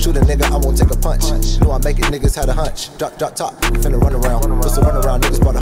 Shoot a nigga, I won't take a punch. Knew I make it, niggas had a hunch. Drop top, finna run around. Just to run around, niggas bought a